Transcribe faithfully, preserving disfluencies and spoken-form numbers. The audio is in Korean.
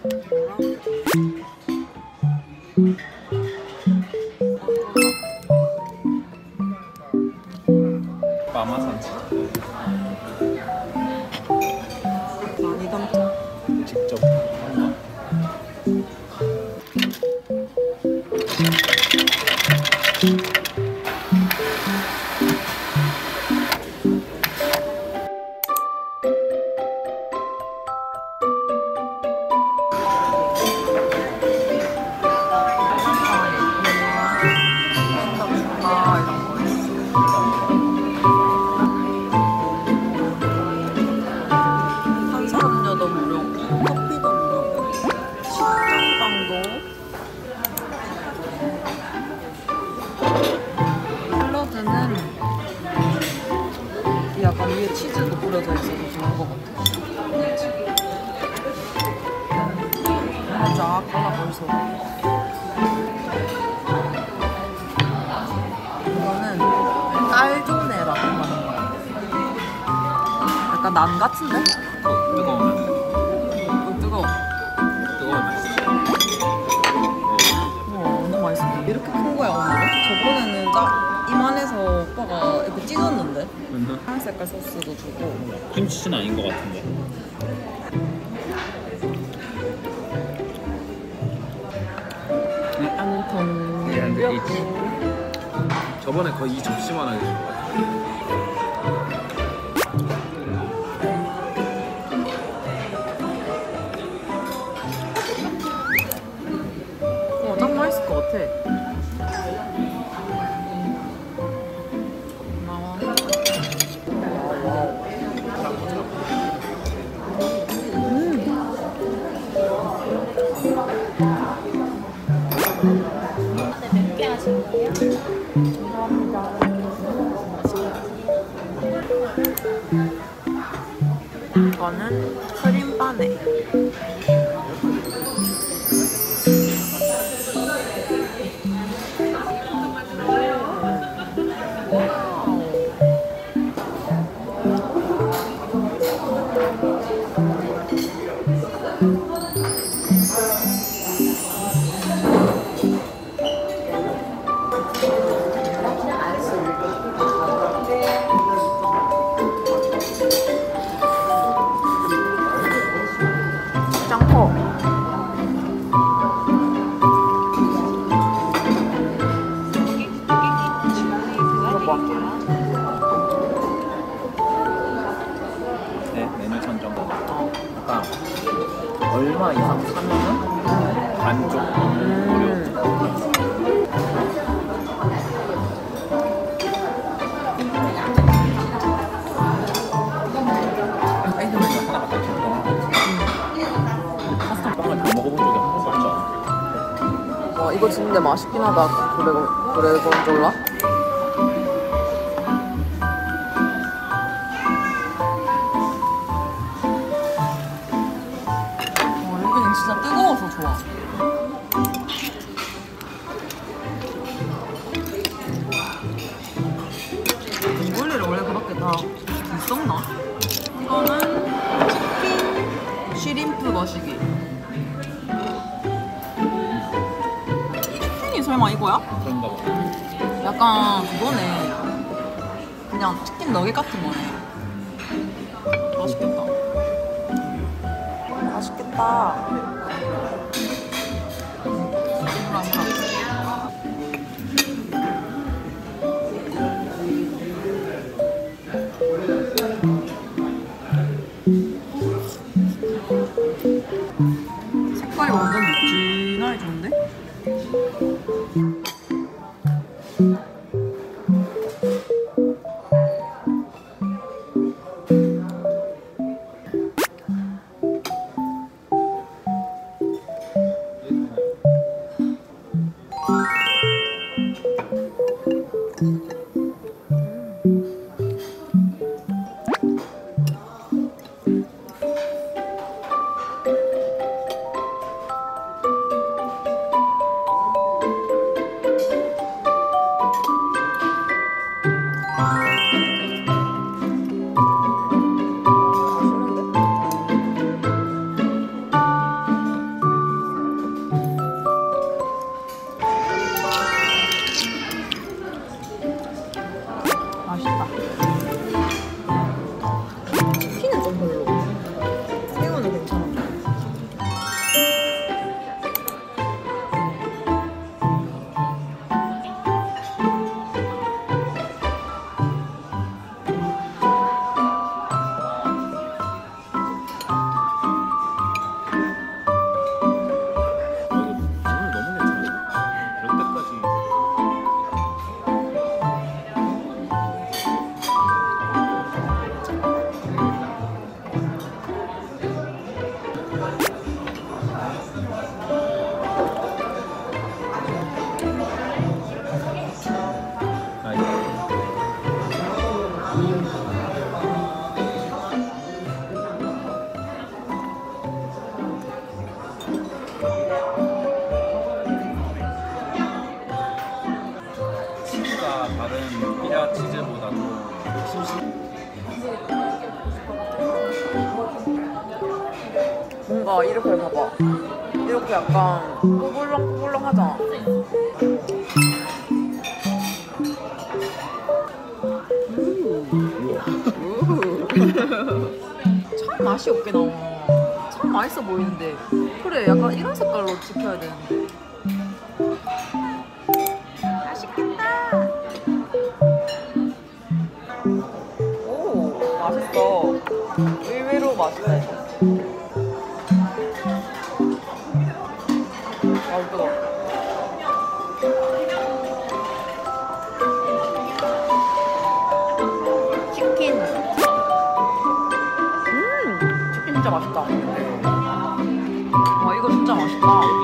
마마산치 많이 담자. 직접 탄산음료도 무료고 커피도 무료고 식당빵도 샐러드는 약간 위에 치즈도 뿌려져 있어서 좋은 것 같아. 쫙 발라 벌써. 이거는 딸조네라고 하는 거야. 약간 난 같은데? 어, 뜨거우면 어, 뜨거워. 뜨거우면 맛있어. 우와, 너무 맛있어. 이렇게 큰 거야, 오늘은? 저번에는 딱 이만해서 오빠가 이렇게 찢었는데? 파란 색깔 소스도 주고. 김치는 아닌 것 같은데. 안통 예, 근데 이 뼈고. 저번에 거의 이 접시만 하게 준 것 같아. 어, 딱 맛있을 것 같아. 고마워. 몇 개 하신 거예요? 이거는 크림바네. 짱커. 네, 메뉴 선정. 아까 얼마 이상 사면은 반쪽 무료. 아이스크림 하나가 딱 좋다. 파스타 빵을 다 먹어본 적이 한 번도 없잖아. 와, 이거 진짜 맛있긴 하다. 그래, 그래, 건졸라. 와, 여기는 진짜 뜨거워서 좋아. 몽골리를 원래 그렇게 다 있었나? 이거는 치킨 쉬림프 머시기. 치킨이 설마 이거야? 그런가 봐. 약간 그거네. 그냥 치킨 너겟 같은 거네. 맛있겠다. 맛있겠다. 뭐라 뭐라. 색깔이 완전 진하게 좋은데? 치즈가 다른 피자 치즈보다도 심심. 뭔가 이렇게 봐봐. 이렇게 약간 꼬불렁꼬불렁 하잖아. 참 맛이 없게 나와. 참 맛있어 보이는데. 그래, 약간 이런 색깔로 지켜야 되는데. 맛있겠다. 오, 맛있어. 의외로 맛있네. 아, 이쁘다. 치킨. 음, 치킨 진짜 맛있다. 와, 이거 진짜 맛있다.